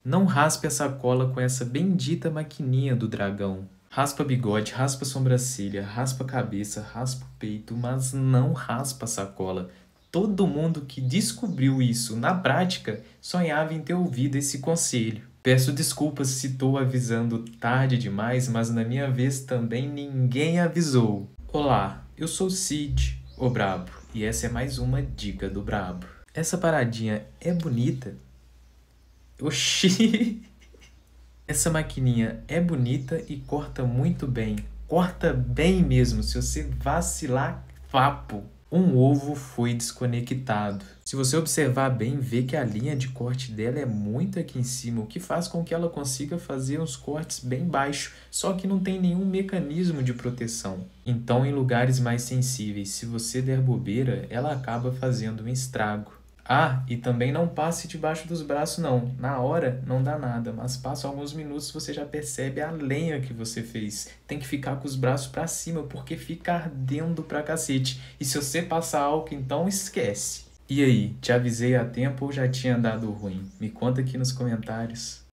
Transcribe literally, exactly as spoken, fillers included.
Não raspe a sacola com essa bendita maquininha do dragão. Raspa bigode, raspa sobrancelha, raspa cabeça, raspa o peito, mas não raspa a sacola. Todo mundo que descobriu isso na prática sonhava em ter ouvido esse conselho. Peço desculpas se estou avisando tarde demais, mas na minha vez também ninguém avisou. Olá, eu sou Cid, o Brabo, e essa é mais uma dica do Brabo. Essa paradinha é bonita? Oxi! Essa maquininha é bonita e corta muito bem. Corta bem mesmo, se você vacilar, vapo. Um ovo foi desconectado. Se você observar bem, vê que a linha de corte dela é muito aqui em cima, o que faz com que ela consiga fazer uns cortes bem baixos, só que não tem nenhum mecanismo de proteção. Então, em lugares mais sensíveis, se você der bobeira, ela acaba fazendo um estrago. Ah, e também não passe debaixo dos braços não. Na hora não dá nada, mas passa alguns minutos você já percebe a lenha que você fez. Tem que ficar com os braços pra cima porque fica ardendo pra cacete. E se você passar álcool, então esquece. E aí, te avisei a tempo ou já tinha dado ruim? Me conta aqui nos comentários.